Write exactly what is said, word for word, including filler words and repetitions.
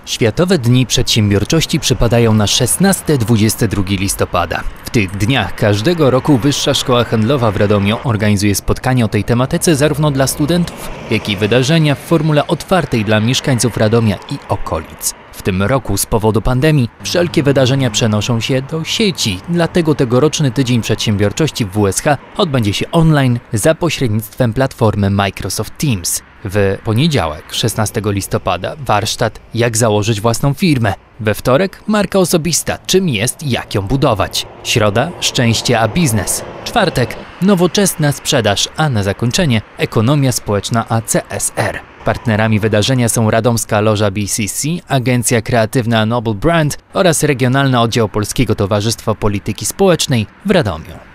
Światowe Dni Przedsiębiorczości przypadają na szesnastego do dwudziestego drugiego listopada. W tych dniach każdego roku Wyższa Szkoła Handlowa w Radomiu organizuje spotkania o tej tematyce zarówno dla studentów, jak i wydarzenia w formule otwartej dla mieszkańców Radomia i okolic. W tym roku z powodu pandemii wszelkie wydarzenia przenoszą się do sieci, dlatego tegoroczny Tydzień Przedsiębiorczości w W S H odbędzie się online za pośrednictwem platformy Microsoft Teams. W poniedziałek, szesnastego listopada, warsztat Jak założyć własną firmę. We wtorek marka osobista, czym jest i jak ją budować. Środa szczęście a biznes. Czwartek nowoczesna sprzedaż, a na zakończenie ekonomia społeczna a C S R. Partnerami wydarzenia są Radomska Loża B C C, Agencja Kreatywna Noble Brand oraz Regionalny Oddział Polskiego Towarzystwa Polityki Społecznej w Radomiu.